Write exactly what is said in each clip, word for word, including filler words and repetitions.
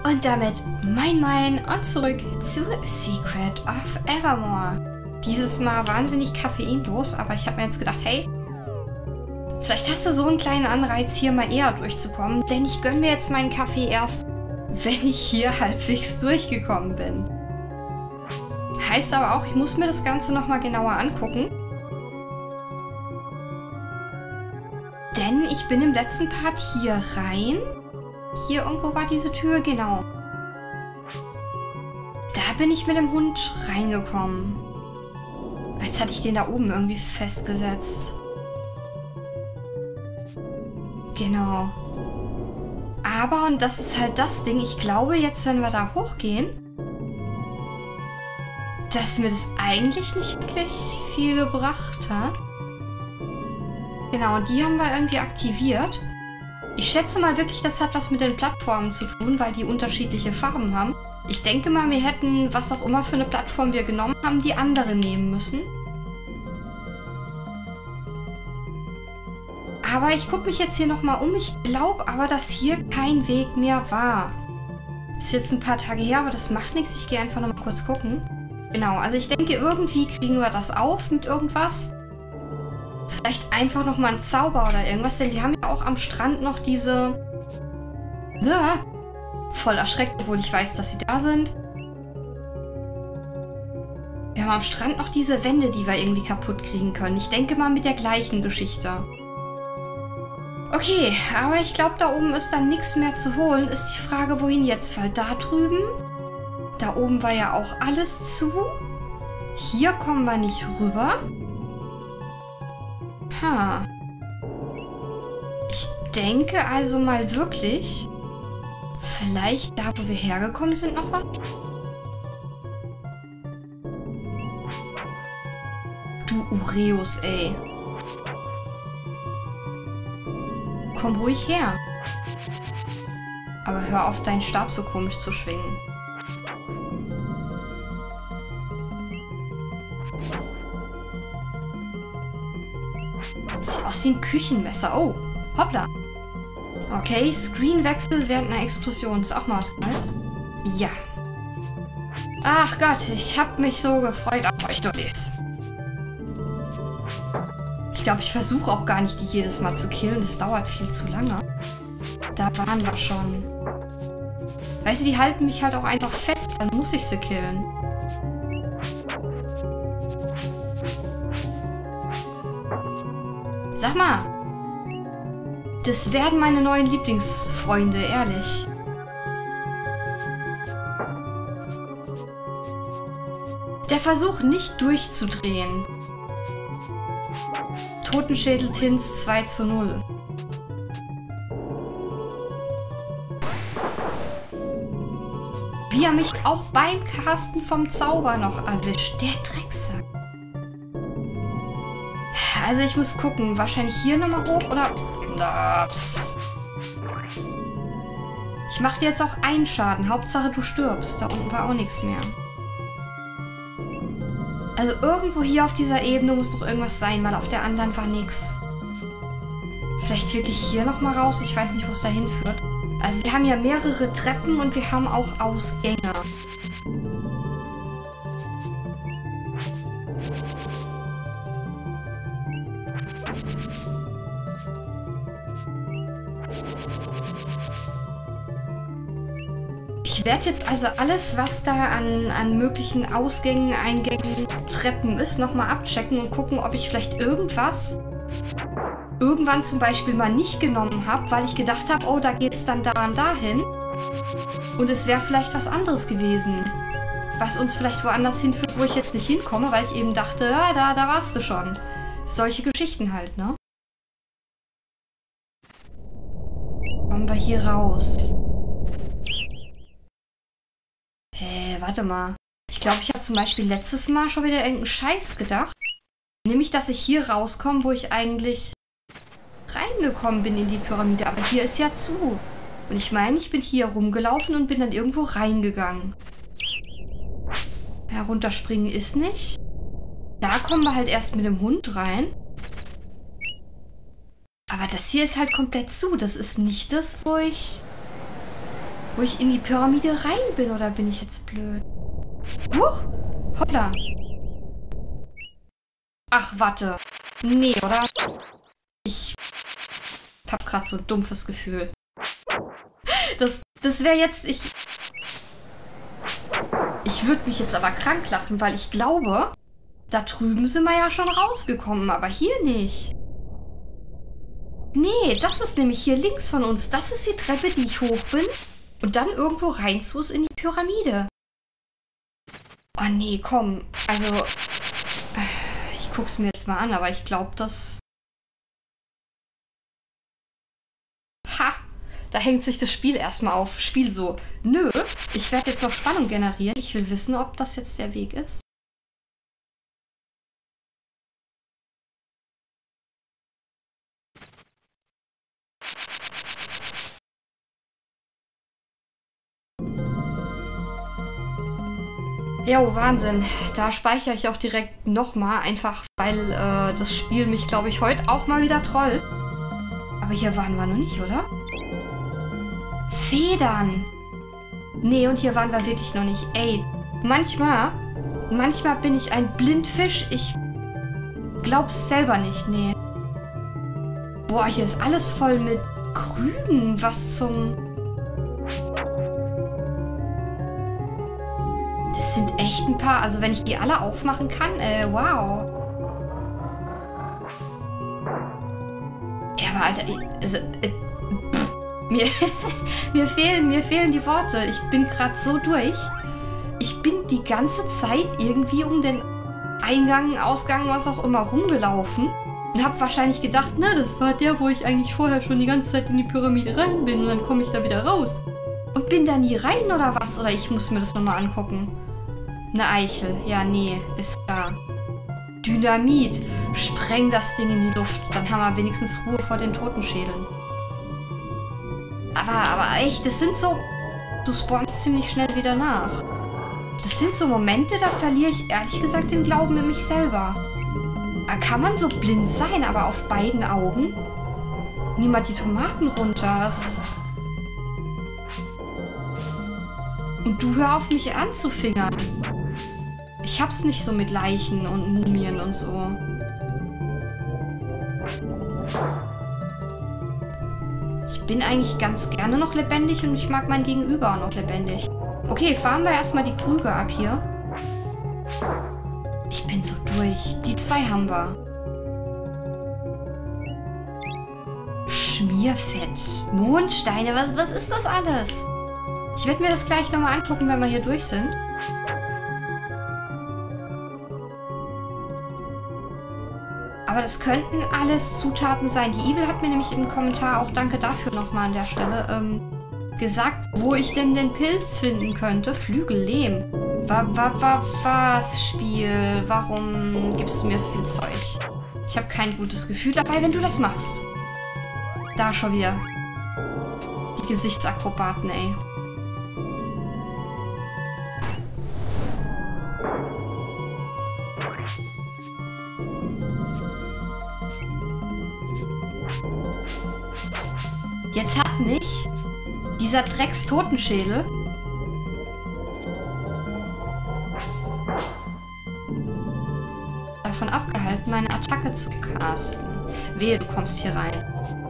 Und damit moin moin und zurück zu Secret of Evermore. Dieses Mal wahnsinnig koffeinlos, aber ich habe mir jetzt gedacht, hey, vielleicht hast du so einen kleinen Anreiz, hier mal eher durchzukommen, denn ich gönne mir jetzt meinen Kaffee erst, wenn ich hier halbwegs durchgekommen bin. Heißt aber auch, ich muss mir das Ganze nochmal genauer angucken. Denn ich bin im letzten Part hier rein. Hier irgendwo war diese Tür, genau. Da bin ich mit dem Hund reingekommen. Jetzt hatte ich den da oben irgendwie festgesetzt. Genau. Aber, und das ist halt das Ding, ich glaube jetzt, wenn wir da hochgehen, dass mir das eigentlich nicht wirklich viel gebracht hat. Genau, und die haben wir irgendwie aktiviert. Ich schätze mal wirklich, das hat was mit den Plattformen zu tun, weil die unterschiedliche Farben haben. Ich denke mal, wir hätten, was auch immer für eine Plattform wir genommen haben, die andere nehmen müssen. Aber ich gucke mich jetzt hier nochmal um. Ich glaube aber, dass hier kein Weg mehr war. Ist jetzt ein paar Tage her, aber das macht nichts. Ich gehe einfach nochmal kurz gucken. Genau, also ich denke, irgendwie kriegen wir das auf mit irgendwas. Vielleicht einfach nochmal ein Zauber oder irgendwas, denn die haben ja auch am Strand noch diese... Ja, voll erschreckt, obwohl ich weiß, dass sie da sind. Wir haben am Strand noch diese Wände, die wir irgendwie kaputt kriegen können. Ich denke mal mit der gleichen Geschichte. Okay, aber ich glaube, da oben ist dann nichts mehr zu holen. Ist die Frage, wohin jetzt? Weil da drüben, da oben war ja auch alles zu. Hier kommen wir nicht rüber. Ha. Ich denke also mal wirklich, vielleicht da, wo wir hergekommen sind, noch was? Du Ureus, ey. Komm ruhig her. Aber hör auf, deinen Stab so komisch zu schwingen. Sieht aus wie ein Küchenmesser. Oh, hoppla. Okay, Screenwechsel während einer Explosion. Ist auch mal was Neues. Ja. Ach Gott, ich habe mich so gefreut auf euch, Dullis. Ich glaube, ich versuche auch gar nicht, die jedes Mal zu killen. Das dauert viel zu lange. Da waren wir schon. Weißt du, die halten mich halt auch einfach fest. Dann muss ich sie killen. Sag mal. Das werden meine neuen Lieblingsfreunde, ehrlich. Der Versuch, nicht durchzudrehen. Totenschädel-Tins zwei zu null. Wie er mich auch beim Casten vom Zauber noch erwischt. Der Drecksack. Also ich muss gucken. Wahrscheinlich hier nochmal hoch oder... Ups. Ich mache dir jetzt auch einen Schaden. Hauptsache du stirbst. Da unten war auch nichts mehr. Also irgendwo hier auf dieser Ebene muss doch irgendwas sein, weil auf der anderen war nichts. Vielleicht wirklich hier nochmal raus. Ich weiß nicht, wo es da hinführt. Also wir haben ja mehrere Treppen und wir haben auch Ausgänge. Ich werde jetzt also alles, was da an, an möglichen Ausgängen, Eingängen, Treppen ist, nochmal abchecken und gucken, ob ich vielleicht irgendwas irgendwann zum Beispiel mal nicht genommen habe, weil ich gedacht habe, oh, da geht es dann da und dahin. Und es wäre vielleicht was anderes gewesen, was uns vielleicht woanders hinführt, wo ich jetzt nicht hinkomme, weil ich eben dachte, ja, da, da warst du schon. Solche Geschichten halt, ne? Kommen wir hier raus. Hä, warte mal. Ich glaube, ich habe zum Beispiel letztes Mal schon wieder irgendeinen Scheiß gedacht. Nämlich, dass ich hier rauskomme, wo ich eigentlich reingekommen bin in die Pyramide. Aber hier ist ja zu. Und ich meine, ich bin hier rumgelaufen und bin dann irgendwo reingegangen. Herunterspringen ist nicht. Da kommen wir halt erst mit dem Hund rein. Aber das hier ist halt komplett zu. Das ist nicht das, wo ich wo ich in die Pyramide rein bin, oder bin ich jetzt blöd? Huch! Hoppla! Ach, warte. Nee, oder? Ich hab grad so ein dumpfes Gefühl. Das, das wäre jetzt... Ich, ich würde mich jetzt aber krank lachen, weil ich glaube, da drüben sind wir ja schon rausgekommen, aber hier nicht. Nee, das ist nämlich hier links von uns. Das ist die Treppe, die ich hoch bin. Und dann irgendwo rein zu ist in die Pyramide. Oh nee, komm. Also, ich guck's mir jetzt mal an, aber ich glaube, das... Ha! Da hängt sich das Spiel erstmal auf. Spiel so. Nö, ich werde jetzt noch Spannung generieren. Ich will wissen, ob das jetzt der Weg ist. Jo, Wahnsinn. Da speichere ich auch direkt nochmal, einfach weil äh, das Spiel mich, glaube ich, heute auch mal wieder trollt. Aber hier waren wir noch nicht, oder? Federn! Nee, und hier waren wir wirklich noch nicht. Ey, manchmal, manchmal bin ich ein Blindfisch. Ich glaub's selber nicht, nee. Boah, hier ist alles voll mit Krügen. Was zum... Das sind echt ein paar. Also wenn ich die alle aufmachen kann, äh, wow. Ja, aber Alter, ich, also, äh, pff, mir, mir, fehlen, mir fehlen die Worte. Ich bin gerade so durch. Ich bin die ganze Zeit irgendwie um den Eingang, Ausgang, was auch immer rumgelaufen. Und habe wahrscheinlich gedacht, na, das war der, wo ich eigentlich vorher schon die ganze Zeit in die Pyramide rein bin. Und dann komme ich da wieder raus. Und bin da nie rein oder was? Oder ich muss mir das nochmal angucken. Eine Eichel. Ja, nee, ist klar. Dynamit. Spreng das Ding in die Luft. Dann haben wir wenigstens Ruhe vor den Totenschädeln. Aber, aber echt, das sind so... Du spawnst ziemlich schnell wieder nach. Das sind so Momente, da verliere ich ehrlich gesagt den Glauben in mich selber. Da kann man so blind sein, aber auf beiden Augen? Nimm mal die Tomaten runter. Was... Und du hör auf, mich anzufingern. Ich hab's nicht so mit Leichen und Mumien und so. Ich bin eigentlich ganz gerne noch lebendig und ich mag mein Gegenüber auch noch lebendig. Okay, fahren wir erstmal die Krüge ab hier. Ich bin so durch. Die zwei haben wir. Schmierfett. Mondsteine. Was, was ist das alles? Ich werde mir das gleich nochmal angucken, wenn wir hier durch sind. Aber das könnten alles Zutaten sein. Die Evil hat mir nämlich im Kommentar, auch danke dafür nochmal an der Stelle, ähm, gesagt, wo ich denn den Pilz finden könnte. Flügellehm. Wa, wa, wa, was, Spiel? Warum gibst du mir so viel Zeug? Ich habe kein gutes Gefühl dabei, wenn du das machst. Da schon wieder. Die Gesichtsakrobaten, ey. Jetzt hat mich dieser Drecks-Totenschädel davon abgehalten, meine Attacke zu casten. Wehe, du kommst hier rein.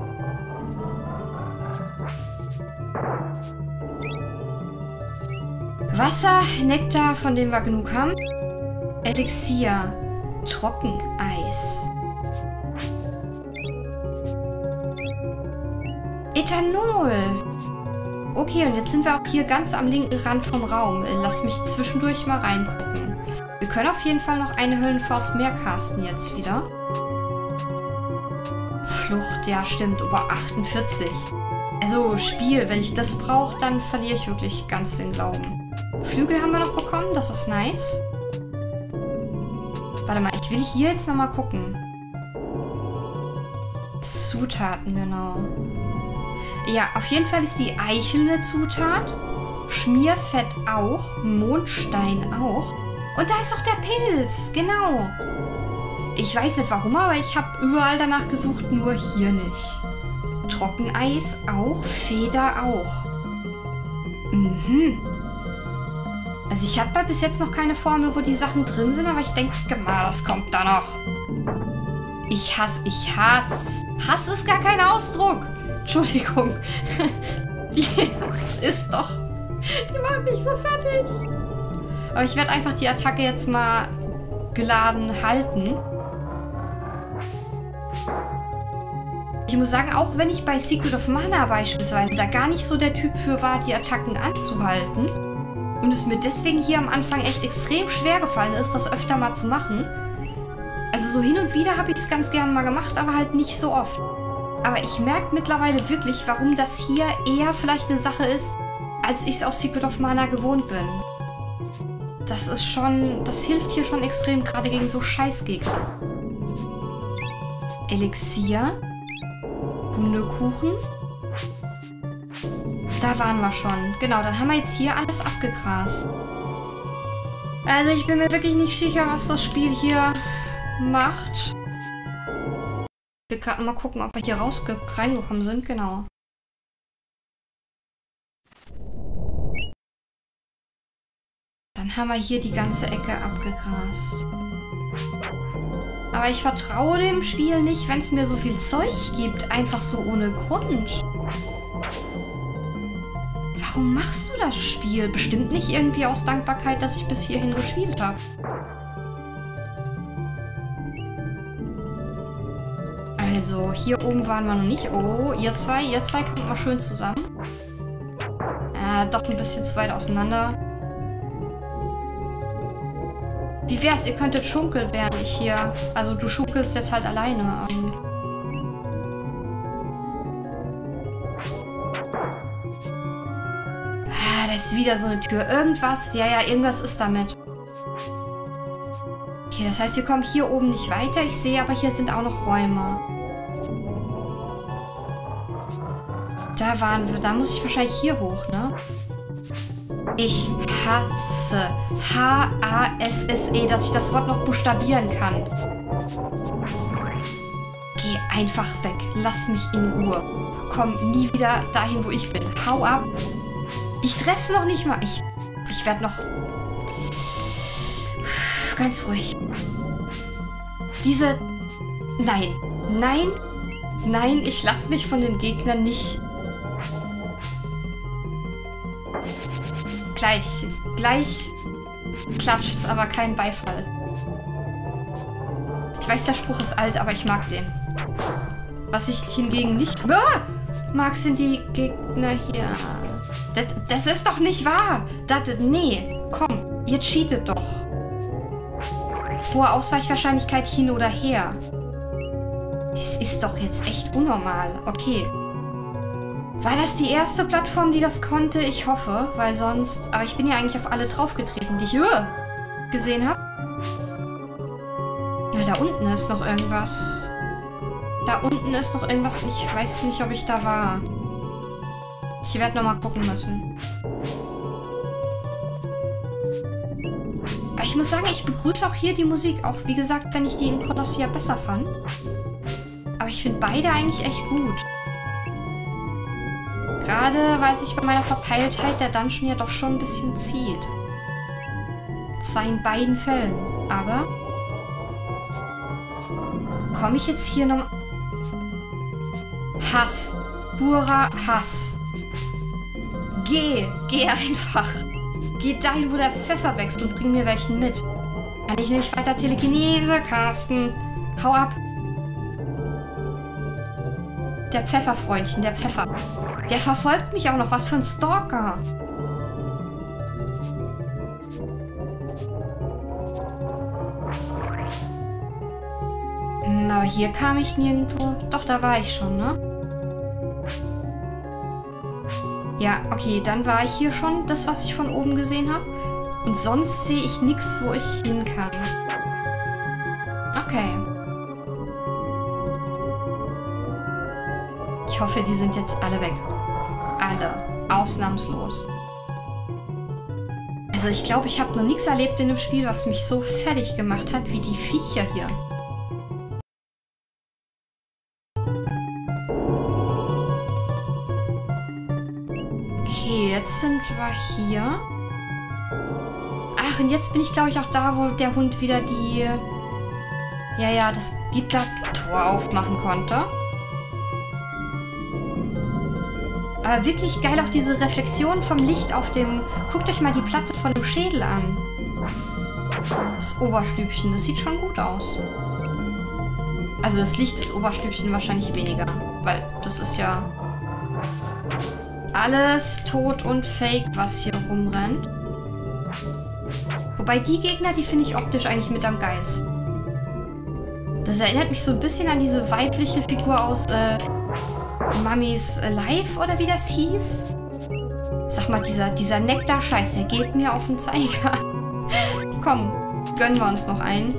Wasser, Nektar, von dem wir genug haben. Elixier, Trockeneis. Ethanol. Okay, und jetzt sind wir auch hier ganz am linken Rand vom Raum. Lass mich zwischendurch mal reingucken. Wir können auf jeden Fall noch eine Höllenfaust mehr casten jetzt wieder. Flucht, ja stimmt, über achtundvierzig. Also Spiel, wenn ich das brauche, dann verliere ich wirklich ganz den Glauben. Flügel haben wir noch bekommen, das ist nice. Warte mal, ich will hier jetzt nochmal gucken. Zutaten, genau. Ja, auf jeden Fall ist die Eichel eine Zutat. Schmierfett auch. Mondstein auch. Und da ist auch der Pilz. Genau. Ich weiß nicht warum, aber ich habe überall danach gesucht, nur hier nicht. Trockeneis auch. Feder auch. Mhm. Also ich habe bis jetzt noch keine Formel, wo die Sachen drin sind, aber ich denke mal, das kommt da noch. Ich hasse, ich hasse. Hass ist gar kein Ausdruck. Entschuldigung. Die ist doch... Die macht mich so fertig. Aber ich werde einfach die Attacke jetzt mal geladen halten. Ich muss sagen, auch wenn ich bei Secret of Mana beispielsweise da gar nicht so der Typ für war, die Attacken anzuhalten und es mir deswegen hier am Anfang echt extrem schwer gefallen ist, das öfter mal zu machen. Also so hin und wieder habe ich es ganz gern mal gemacht, aber halt nicht so oft. Aber ich merke mittlerweile wirklich, warum das hier eher vielleicht eine Sache ist, als ich es aus Secret of Mana gewohnt bin. Das ist schon... Das hilft hier schon extrem, gerade gegen so Scheißgegner. Elixier. Hundekuchen. Da waren wir schon. Genau, dann haben wir jetzt hier alles abgegrast. Also ich bin mir wirklich nicht sicher, was das Spiel hier macht. Ich will gerade mal gucken, ob wir hier raus reingekommen sind. Genau. Dann haben wir hier die ganze Ecke abgegrast. Aber ich vertraue dem Spiel nicht, wenn es mir so viel Zeug gibt. Einfach so ohne Grund. Warum machst du das Spiel? Bestimmt nicht irgendwie aus Dankbarkeit, dass ich bis hierhin gespielt habe. Also, hier oben waren wir noch nicht. Oh, ihr zwei, ihr zwei kommt mal schön zusammen. Äh, doch ein bisschen zu weit auseinander. Wie wär's, ihr könntet schunkeln, während ich hier... Also du schunkelst jetzt halt alleine. Ah, da ist wieder so eine Tür. Irgendwas, ja, ja, irgendwas ist damit. Okay, das heißt, wir kommen hier oben nicht weiter. Ich sehe aber, hier sind auch noch Räume. Da waren wir. Da muss ich wahrscheinlich hier hoch, ne? Ich hasse H A S S E, dass ich das Wort noch buchstabieren kann. Geh einfach weg. Lass mich in Ruhe. Komm nie wieder dahin, wo ich bin. Hau ab. Ich treff's noch nicht mal. Ich, ich werde noch... Ganz ruhig. Diese... Nein. Nein. Nein, ich lasse mich von den Gegnern nicht... Gleich, gleich klatscht es, aber kein Beifall. Ich weiß, der Spruch ist alt, aber ich mag den. Was ich hingegen nicht ah, mag, sind die Gegner hier. Das, das ist doch nicht wahr. Das, nee, komm, ihr cheatet doch. Hohe Ausweichwahrscheinlichkeit hin oder her. Das ist doch jetzt echt unnormal. Okay. War das die erste Plattform, die das konnte? Ich hoffe, weil sonst... Aber ich bin ja eigentlich auf alle draufgetreten, die ich uh, gesehen habe. Ja, da unten ist noch irgendwas. Da unten ist noch irgendwas. Ich weiß nicht, ob ich da war. Ich werde nochmal gucken müssen. Aber ich muss sagen, ich begrüße auch hier die Musik. Auch, wie gesagt, wenn ich die in Colossia besser fand. Aber ich finde beide eigentlich echt gut. Gerade weil sich bei meiner Verpeiltheit der Dungeon ja doch schon ein bisschen zieht. Zwar in beiden Fällen, aber... Komme ich jetzt hier noch... Hass. Purer Hass. Geh. Geh einfach. Geh dahin, wo der Pfeffer wächst und bring mir welchen mit. Kann ich nicht weiter Telekinese casten. Hau ab. Der Pfefferfreundchen, der Pfeffer. Der verfolgt mich auch noch. Was für ein Stalker. Hm, aber hier kam ich nirgendwo. Doch, da war ich schon, ne? Ja, okay, dann war ich hier schon. Das, was ich von oben gesehen habe. Und sonst sehe ich nichts, wo ich hin kann. Okay. Ich hoffe, die sind jetzt alle weg. Alle. Ausnahmslos. Also ich glaube, ich habe noch nichts erlebt in dem Spiel, was mich so fertig gemacht hat, wie die Viecher hier. Okay, jetzt sind wir hier. Ach, und jetzt bin ich, glaube ich, auch da, wo der Hund wieder die... Ja, ja, das Gittertor aufmachen konnte. Aber wirklich geil auch diese Reflexion vom Licht auf dem... Guckt euch mal die Platte von dem Schädel an. Das Oberstübchen, das sieht schon gut aus. Also das Licht des Oberstübchen wahrscheinlich weniger. Weil das ist ja... alles tot und fake, was hier rumrennt. Wobei die Gegner, die finde ich optisch eigentlich mit am geilsten. Das erinnert mich so ein bisschen an diese weibliche Figur aus äh, Mummies Life oder wie das hieß. Sag mal, dieser, dieser Nektar-Scheiß, der geht mir auf den Zeiger. Komm, gönnen wir uns noch einen.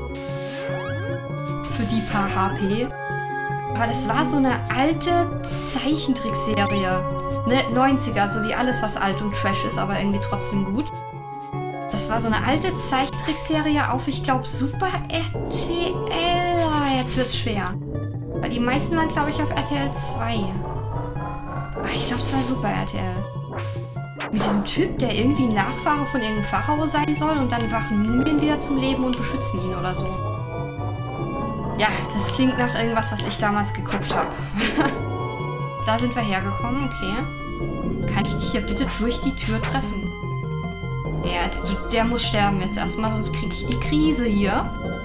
Für die paar H P. Aber das war so eine alte Zeichentrickserie. Ne, neunziger, so wie alles, was alt und Trash ist, aber irgendwie trotzdem gut. Das war so eine alte Zeichentrickserie auf, ich glaube, Super R T L. Ah, jetzt wird's schwer. Weil die meisten waren, glaube ich, auf R T L zwei. Ach, ich glaube, es war Super R T L. Mit diesem Typ, der irgendwie ein Nachfahre von irgendeinem Pharao sein soll und dann wachen Mumien wieder zum Leben und beschützen ihn oder so. Ja, das klingt nach irgendwas, was ich damals geguckt habe. Da sind wir hergekommen, okay. Kann ich dich hier bitte durch die Tür treffen? Ja, du, der muss sterben jetzt erstmal, sonst kriege ich die Krise hier.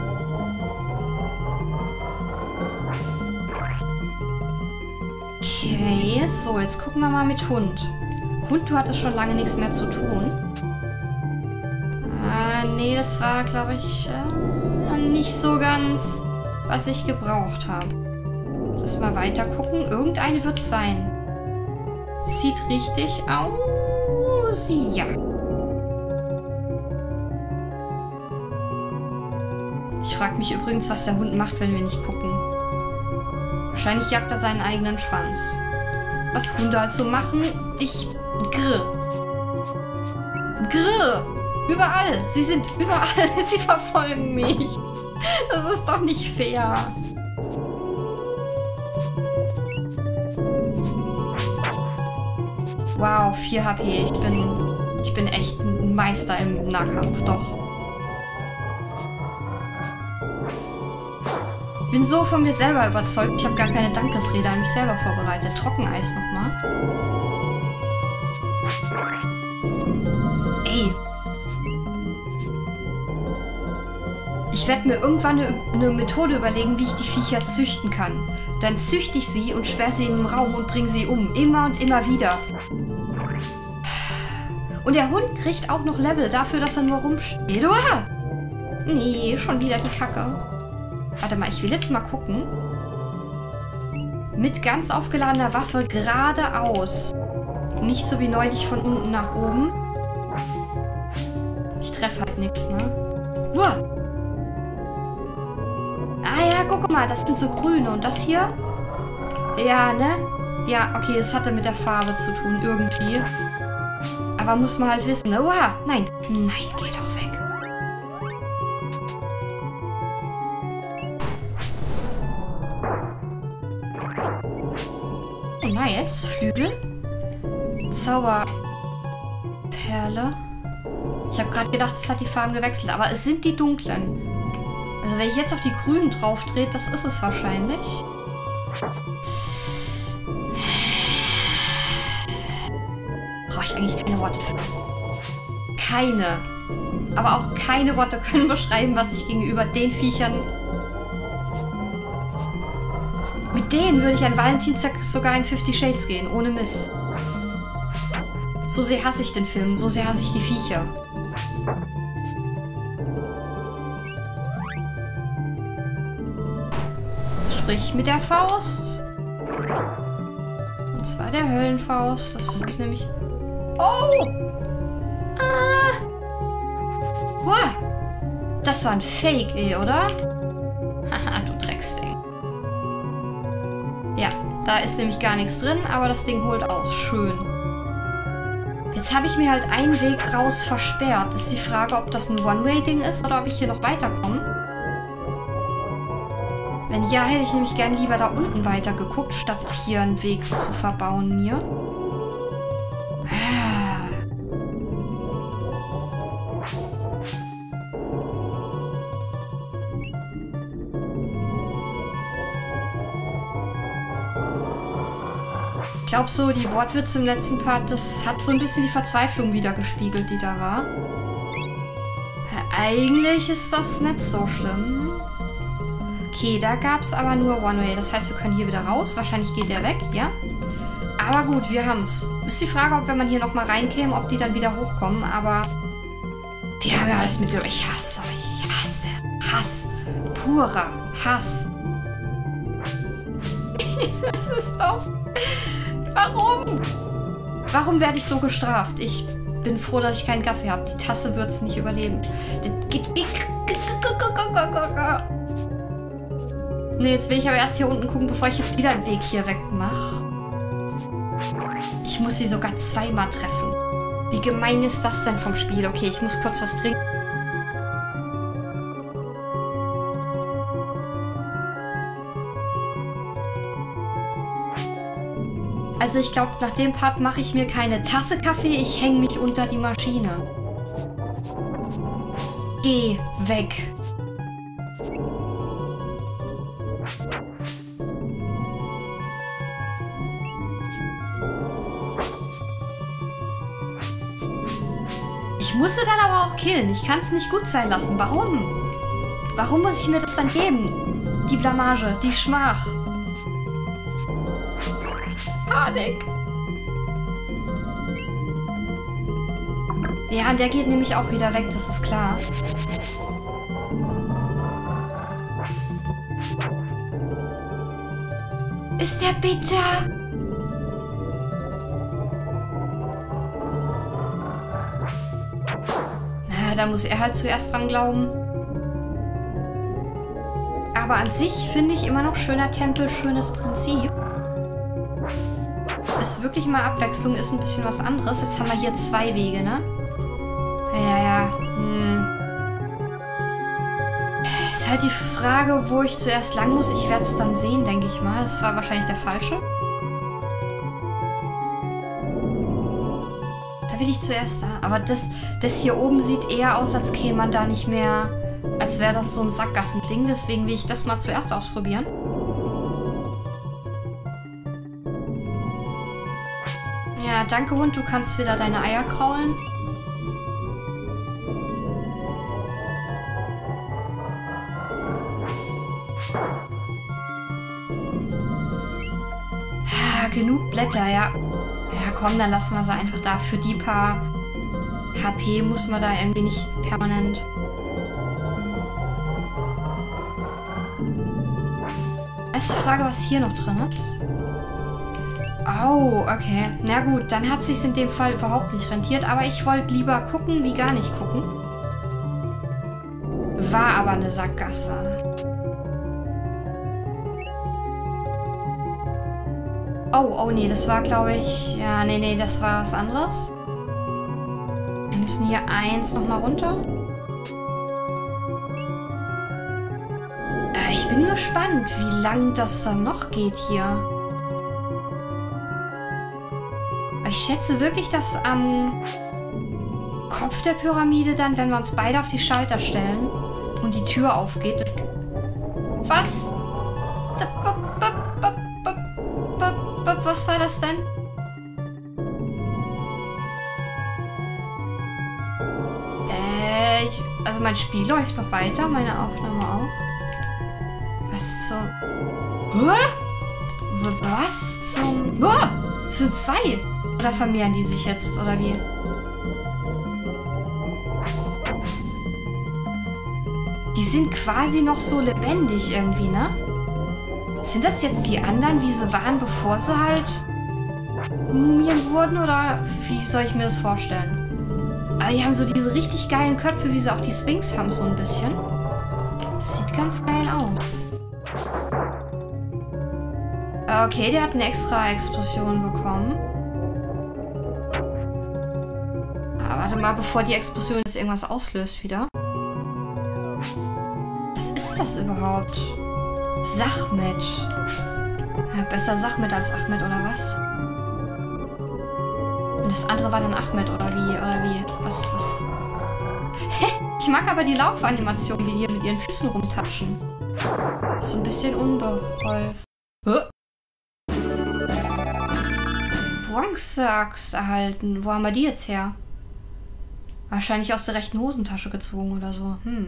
Okay, so, jetzt gucken wir mal mit Hund. Hund, du hattest schon lange nichts mehr zu tun. Ah, nee, das war, glaube ich, äh, nicht so ganz, was ich gebraucht habe. Lass mal weiter gucken. Irgendeine wird es sein. Sieht richtig aus. Ja. Ich frage mich übrigens, was der Hund macht, wenn wir nicht gucken. Wahrscheinlich jagt er seinen eigenen Schwanz. Was Hunde halt so machen, ich... Grr. Grr. Überall. Sie sind überall. Sie verfolgen mich. Das ist doch nicht fair. Wow, vier H P. Ich bin... Ich bin echt ein Meister im Nahkampf, doch. Ich bin so von mir selber überzeugt. Ich habe gar keine Dankesrede an mich selber vorbereitet. Trockeneis nochmal. Ey. Ich werde mir irgendwann eine, eine Methode überlegen, wie ich die Viecher züchten kann. Dann züchte ich sie und sperre sie in den Raum und bringe sie um. Immer und immer wieder. Und der Hund kriegt auch noch Level dafür, dass er nur rumsteht. Uah! Nee, schon wieder die Kacke. Warte mal, ich will jetzt mal gucken. Mit ganz aufgeladener Waffe geradeaus. Nicht so wie neulich von unten nach oben. Ich treffe halt nichts, ne? Uah! Ah ja, guck mal, das sind so grüne. Und das hier? Ja, ne? Ja, okay, es hatte mit der Farbe zu tun, irgendwie. Aber muss man halt wissen, ne? Uah! Nein! Nein, geh doch weg. Nice. Flügel. Zauberperle. Ich habe gerade gedacht, es hat die Farben gewechselt, aber es sind die dunklen. Also wenn ich jetzt auf die grünen drauf drehe, das ist es wahrscheinlich. Brauche ich eigentlich keine Worte für. Keine. Aber auch keine Worte können beschreiben, was ich gegenüber den Viechern... Mit denen würde ich an Valentinstag sogar in Fifty Shades gehen, ohne Mist. So sehr hasse ich den Film, so sehr hasse ich die Viecher. Sprich mit der Faust. Und zwar der Höllenfaust. Das ist nämlich... Oh! Ah! Wow! Das war ein Fake, eh, oder? Haha, du Drecksding. Ja, da ist nämlich gar nichts drin, aber das Ding holt aus. Schön. Jetzt habe ich mir halt einen Weg raus versperrt. Das ist die Frage, ob das ein One-Way-Ding ist oder ob ich hier noch weiterkomme. Wenn ja, hätte ich nämlich gern lieber da unten weiter geguckt, statt hier einen Weg zu verbauen mir. Ich glaube so, die Wortwitze im letzten Part, das hat so ein bisschen die Verzweiflung wiedergespiegelt, die da war. Ja, eigentlich ist das nicht so schlimm. Okay, da gab es aber nur One-Way. Das heißt, wir können hier wieder raus. Wahrscheinlich geht der weg, ja? Aber gut, wir haben es. Ist die Frage, ob wenn man hier nochmal reinkäme, ob die dann wieder hochkommen. Aber wir haben ja alles mitgenommen. Ich hasse euch. Ich hasse. Hass. Purer Hass. Das ist doch... Warum? Warum werde ich so gestraft? Ich bin froh, dass ich keinen Kaffee habe. Die Tasse wird es nicht überleben. Ne, jetzt will ich aber erst hier unten gucken, bevor ich jetzt wieder einen Weg hier weg mache. Ich muss sie sogar zweimal treffen. Wie gemein ist das denn vom Spiel? Okay, ich muss kurz was trinken. Also ich glaube, nach dem Part mache ich mir keine Tasse Kaffee, ich hänge mich unter die Maschine. Geh weg. Ich musste dann aber auch killen. Ich kann es nicht gut sein lassen. Warum? Warum muss ich mir das dann geben? Die Blamage, die Schmach. Panik. Ja, und der geht nämlich auch wieder weg, das ist klar. Ist der bitter? Na, da muss er halt zuerst dran glauben. Aber an sich finde ich immer noch schöner Tempel, schönes Prinzip. Ist wirklich mal Abwechslung, ist ein bisschen was anderes. Jetzt haben wir hier zwei Wege, ne? Ja, ja. Hm. Ist halt die Frage, wo ich zuerst lang muss. Ich werde es dann sehen, denke ich mal. Das war wahrscheinlich der falsche. Da will ich zuerst da. Aber das, das hier oben sieht eher aus, als käme man da nicht mehr... Als wäre das so ein Sackgassending. Deswegen will ich das mal zuerst ausprobieren. Ja, danke Hund, du kannst wieder deine Eier kraulen. Ah, genug Blätter, ja. Ja, komm, dann lassen wir sie einfach da. Für die paar H P muss man da irgendwie nicht permanent... Ist die Frage, was hier noch drin ist. Oh, okay. Na gut, dann hat es sich in dem Fall überhaupt nicht rentiert. Aber ich wollte lieber gucken, wie gar nicht gucken. War aber eine Sackgasse. Oh, oh nee, das war, glaube ich... Ja, nee, nee, das war was anderes. Wir müssen hier eins nochmal runter. Äh, ich bin gespannt, wie lang das dann noch geht hier. Ich schätze wirklich, dass am Kopf der Pyramide dann, wenn wir uns beide auf die Schalter stellen und die Tür aufgeht... Was? Was war das denn? Äh, ich, also mein Spiel läuft noch weiter, meine Aufnahme auch. Was so... Hä? Was zum... Oh, es sind zwei! Oder vermehren die sich jetzt, oder wie? Die sind quasi noch so lebendig irgendwie, ne? Sind das jetzt die anderen, wie sie waren, bevor sie halt Mumien wurden? Oder wie soll ich mir das vorstellen? Aber die haben so diese richtig geilen Köpfe, wie sie auch die Sphinx haben, so ein bisschen. Das sieht ganz geil aus. Okay, der hat eine extra Explosion bekommen. Aber warte mal, bevor die Explosion jetzt irgendwas auslöst wieder. Was ist das überhaupt? Sachmet. Ja, besser Sachmet als Achmed, oder was? Und das andere war dann Ahmed, oder wie? Oder wie? Was, was? Hä? Ich mag aber die Laufanimation, wie die hier mit ihren Füßen rumtatschen. So ein bisschen unbeholfen. Hä? Bronzeaxt erhalten. Wo haben wir die jetzt her? Wahrscheinlich aus der rechten Hosentasche gezogen oder so. Hm.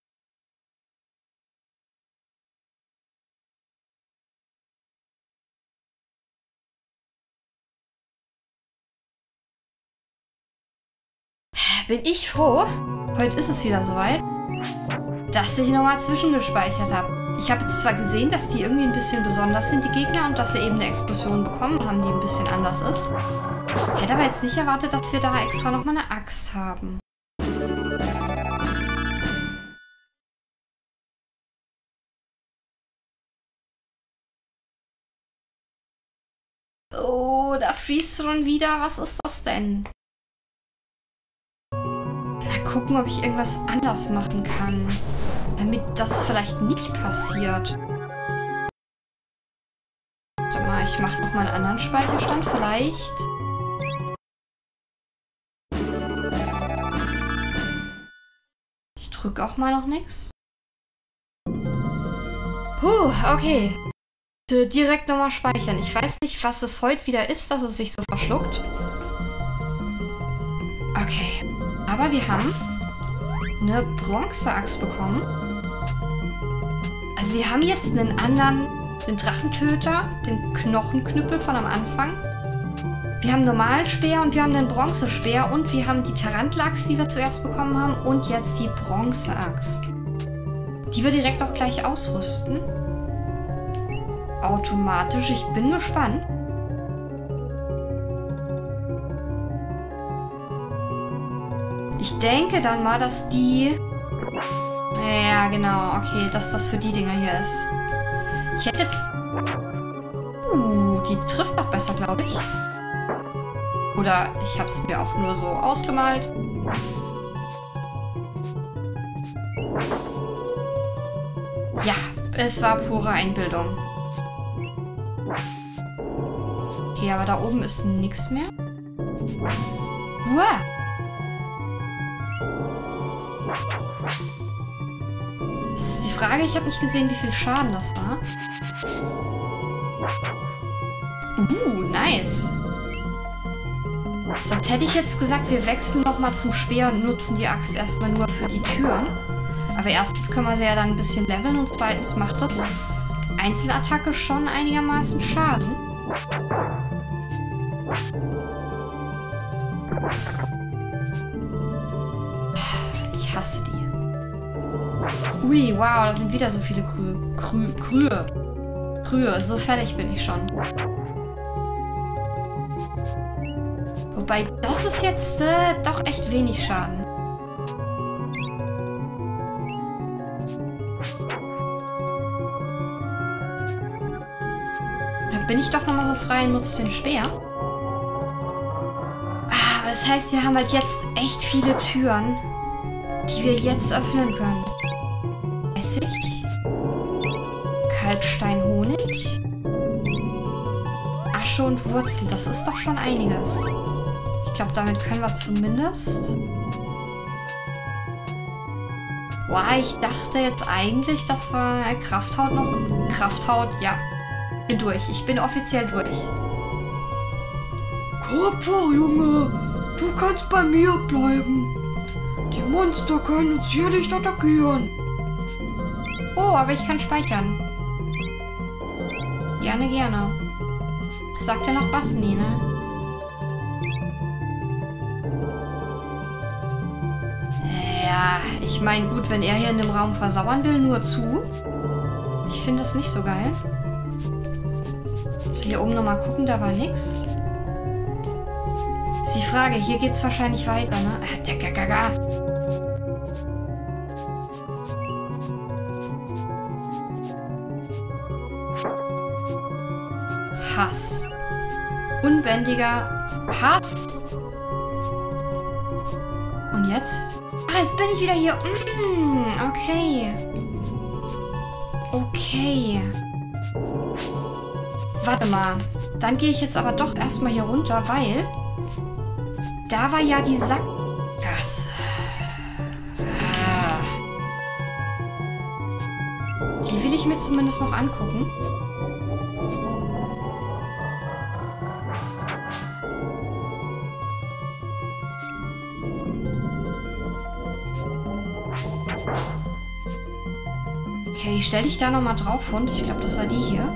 Bin ich froh, heute ist es wieder soweit, dass ich nochmal zwischengespeichert habe. Ich habe jetzt zwar gesehen, dass die irgendwie ein bisschen besonders sind, die Gegner, und dass sie eben eine Explosion bekommen haben, die ein bisschen anders ist. Ich hätte aber jetzt nicht erwartet, dass wir da extra nochmal eine Axt haben. Oh, da fließt schon wieder. Was ist das denn? Na, gucken, ob ich irgendwas anders machen kann. Damit das vielleicht nicht passiert. Warte mal, ich mache nochmal einen anderen Speicherstand. Vielleicht. Ich drücke auch mal noch nichts. Puh, okay. Direkt nochmal speichern. Ich weiß nicht, was es heute wieder ist, dass es sich so verschluckt. Okay. Aber wir haben eine Bronzeaxt bekommen. Also wir haben jetzt einen anderen, den Drachentöter, den Knochenknüppel von am Anfang. Wir haben einen normalen Speer und wir haben den Bronzespeer und wir haben die Tarantelaxt, die wir zuerst bekommen haben, und jetzt die Bronzeaxt. Die wir direkt auch gleich ausrüsten. Automatisch. Ich bin gespannt. Ich denke dann mal, dass die... Ja, genau. Okay, dass das für die Dinger hier ist. Ich hätte jetzt... Uh, die trifft doch besser, glaube ich. Oder ich habe es mir auch nur so ausgemalt. Ja, es war pure Einbildung. Okay, aber da oben ist nichts mehr. Uah. Das ist die Frage, ich habe nicht gesehen, wie viel Schaden das war. Uh, nice. Sonst hätte ich jetzt gesagt, wir wechseln nochmal zum Speer und nutzen die Axt erstmal nur für die Türen. Aber erstens können wir sie ja dann ein bisschen leveln und zweitens macht das Einzelattacke schon einigermaßen Schaden. Ich hasse die. Ui, wow, da sind wieder so viele Krü Krü Krühe. Krühe, so fertig bin ich schon. Wobei, das ist jetzt äh, doch echt wenig Schaden. Da bin ich doch nochmal so frei und nutze den Speer. Ah, aber das heißt, wir haben halt jetzt echt viele Türen, die wir jetzt öffnen können. Essig. Kalkstein-Honig. Asche und Wurzel. Das ist doch schon einiges. Ich glaube, damit können wir zumindest... Boah, ich dachte jetzt eigentlich, dass wir Krafthaut noch... Krafthaut, ja. Ich bin durch. Ich bin offiziell durch. Kopfhoch, Junge. Du kannst bei mir bleiben. Die Monster können uns hier nicht attackieren. Oh, aber ich kann speichern. Gerne, gerne. Sagt er noch was? Nee, ne? Ja, ich meine, gut, wenn er hier in dem Raum versauern will, nur zu. Ich finde das nicht so geil. So, hier oben nochmal gucken, da war nix. Ist die Frage, hier geht's wahrscheinlich weiter, ne? Äh, der Gagaga. Hass. Unbändiger Hass. Und jetzt? Ah, jetzt bin ich wieder hier. Mm, okay. Okay. Warte mal. Dann gehe ich jetzt aber doch erstmal hier runter, weil da war ja die Sackgasse. Ah. Die will ich mir zumindest noch angucken. Okay, stell dich da nochmal drauf, Hund. Ich glaube, das war die hier.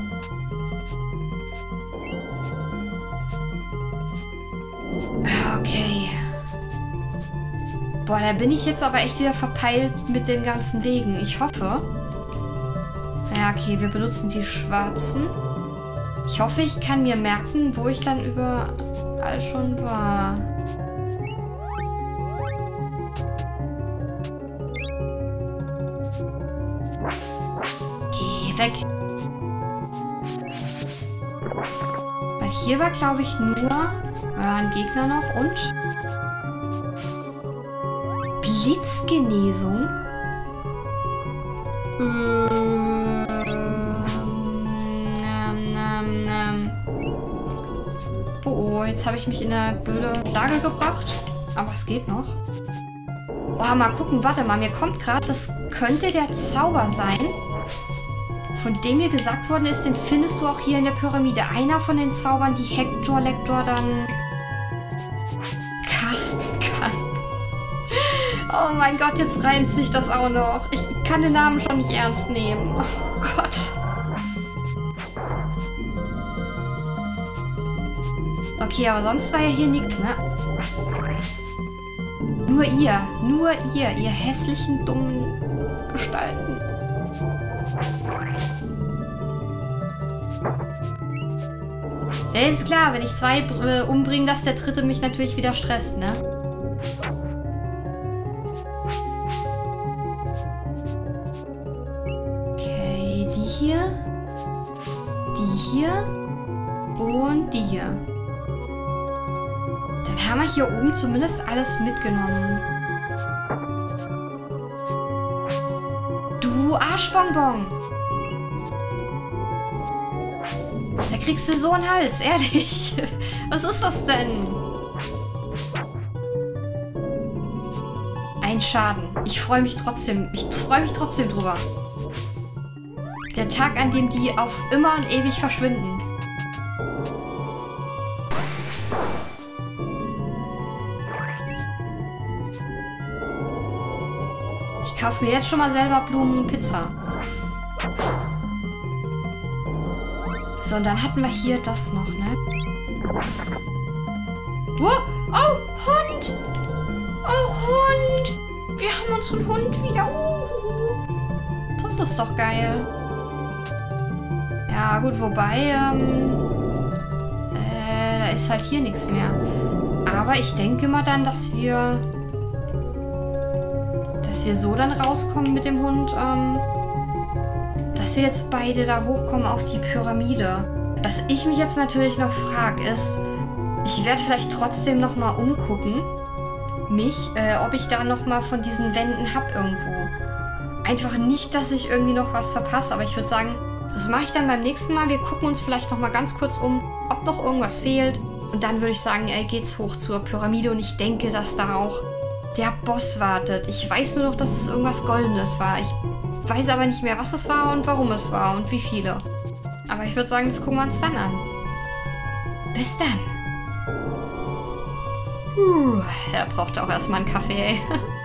Okay. Boah, da bin ich jetzt aber echt wieder verpeilt mit den ganzen Wegen. Ich hoffe. Ja, okay, wir benutzen die schwarzen. Ich hoffe, ich kann mir merken, wo ich dann überall schon war. Geh weg. Weil hier war, glaube ich, nur ja, ein Gegner noch und Blitzgenesung. Ähm, ähm, ähm, ähm. Oh, oh, jetzt habe ich mich in eine blöde Lage gebracht. Aber es geht noch. Oh, mal gucken, warte mal, mir kommt gerade, das könnte der Zauber sein, von dem mir gesagt worden ist, den findest du auch hier in der Pyramide. Einer von den Zaubern, die Hector Lector dann casten kann. Oh mein Gott, jetzt reimt sich das auch noch. Ich kann den Namen schon nicht ernst nehmen. Oh Gott. Okay, aber sonst war ja hier nichts, ne? Nur ihr, nur ihr, ihr hässlichen, dummen Gestalten. Ja, ist klar, wenn ich zwei äh, umbringe, dass der dritte mich natürlich wieder stresst, ne? Okay, die hier. Die hier. Und die hier. Dann haben wir hier oben zumindest alles mitgenommen. Du Arschbonbon! Da kriegst du so einen Hals, ehrlich. Was ist das denn? Ein Schaden. Ich freue mich trotzdem. Ich freue mich trotzdem drüber. Der Tag, an dem die auf immer und ewig verschwinden. Ich kaufe mir jetzt schon mal selber Blumen und Pizza. So, und dann hatten wir hier das noch, ne? Oh, oh, Hund! Oh, Hund! Wir haben unseren Hund wieder. Uh, das ist doch geil. Ja, gut, wobei, ähm, äh, da ist halt hier nichts mehr. Aber ich denke mal dann, dass wir, dass wir so dann rauskommen mit dem Hund, ähm, dass wir jetzt beide da hochkommen auf die Pyramide. Was ich mich jetzt natürlich noch frage, ist, ich werde vielleicht trotzdem noch mal umgucken, mich, äh, ob ich da noch mal von diesen Wänden habe irgendwo. Einfach nicht, dass ich irgendwie noch was verpasse, aber ich würde sagen, das mache ich dann beim nächsten Mal. Wir gucken uns vielleicht noch mal ganz kurz um, ob noch irgendwas fehlt. Und dann würde ich sagen, ey, geht's hoch zur Pyramide und ich denke, dass da auch der Boss wartet. Ich weiß nur noch, dass es irgendwas Goldenes war. Ich weiß aber nicht mehr, was es war und warum es war und wie viele. Aber ich würde sagen, das gucken wir uns dann an. Bis dann. Puh, er braucht auch erstmal einen Kaffee, ey.